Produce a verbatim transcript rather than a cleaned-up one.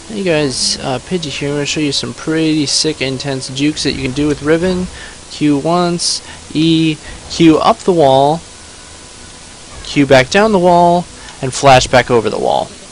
Hey guys, uh, Pidgey here. I'm going to show you some pretty sick, intense jukes that you can do with Riven. Q once, E, Q up the wall, Q back down the wall, and flash back over the wall.